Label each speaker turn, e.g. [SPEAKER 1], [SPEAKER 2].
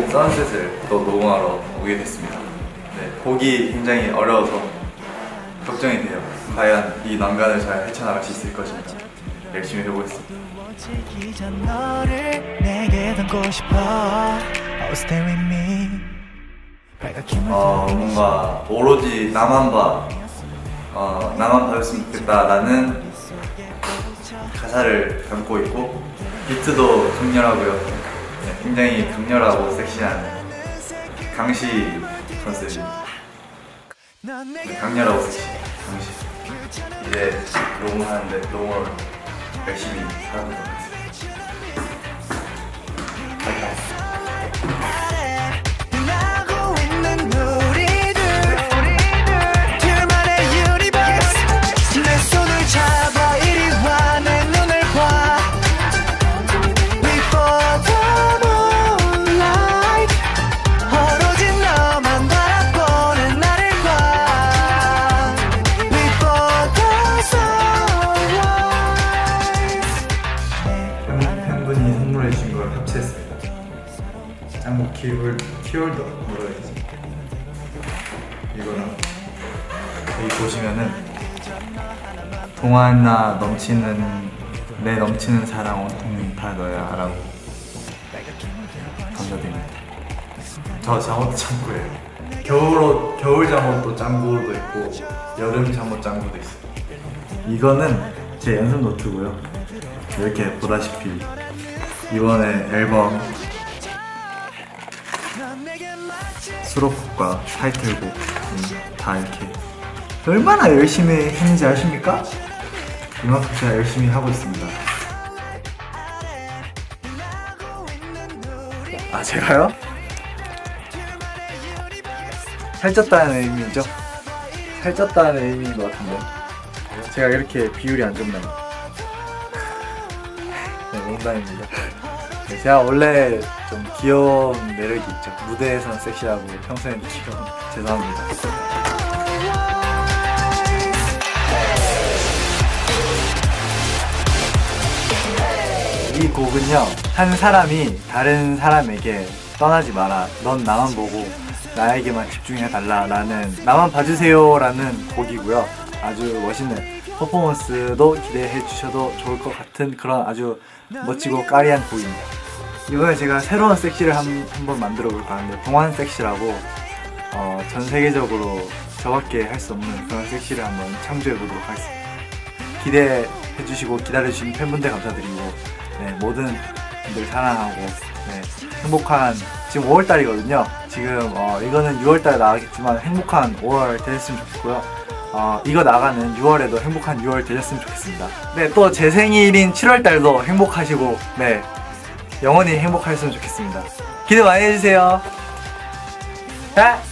[SPEAKER 1] 선셋을 또 녹음하러 오게 됐습니다. 네, 곡이 굉장히 어려워서 걱정이 돼요. 과연 이 난간을 잘 헤쳐나갈 수 있을 것인지 열심히 해보겠습니다. 뭔가 오로지 나만 봐줬으면 좋겠다라는 가사를 담고 있고 비트도 강렬하고요. 네, 굉장히 강렬하고 섹시한 강시 컨셉입니다. 네, 강렬하고 섹시 강시. 이제 녹음하는데 녹음을 열심히 하도록 하겠습니다. 팬분이 선물해 주신 걸 합체했습니다. 짱구 키홀더로 해야지. 이거랑 여기 보시면은 동안나 내 넘치는 사랑 온통 다 너야 라고 감사드립니다. 저 잠옷도 짱구예요. 겨울 잠옷도 짱구도 있고 여름 잠옷 짱구도 있어요. 이거는 제 연습 노트고요. 이렇게 보다시피 이번에 앨범 수록곡과 타이틀곡 다 이렇게 얼마나 열심히 했는지 아십니까? 이만큼 제가 열심히 하고 있습니다. 아, 제가요? 살쪘다는 의미죠? 살쪘다는 의미인 것 같은데 제가 이렇게 비율이 안 좋나요? 네, 농담입니다. 네, 제가 원래 좀 귀여운 매력이 있죠. 무대에선 섹시하고 평소에는 귀여운. 죄송합니다. 이 곡은요, 한 사람이 다른 사람에게 떠나지 마라, 넌 나만 보고 나에게만 집중해달라 라는, 나만 봐주세요 라는 곡이고요. 아주 멋있는 퍼포먼스도 기대해 주셔도 좋을 것 같은 그런 아주 멋지고 까리한 곡입니다. 이번에 제가 새로운 섹시를 한번 만들어 볼까 하는데, 동안 섹시라고 전 세계적으로 저밖에 할 수 없는 그런 섹시를 한번 창조해 보도록 하겠습니다. 기대해 주시고 기다려 주신 팬분들 감사드리고, 네, 모든 분들 사랑하고, 네, 행복한, 지금 5월달이거든요. 지금 이거는 6월달에 나가겠지만 행복한 5월 되셨으면 좋겠고요. 이거 나가는 6월에도 행복한 6월 되셨으면 좋겠습니다. 네, 또 제 생일인 7월달도 행복하시고, 네, 영원히 행복하셨으면 좋겠습니다. 기대 많이 해주세요. 네.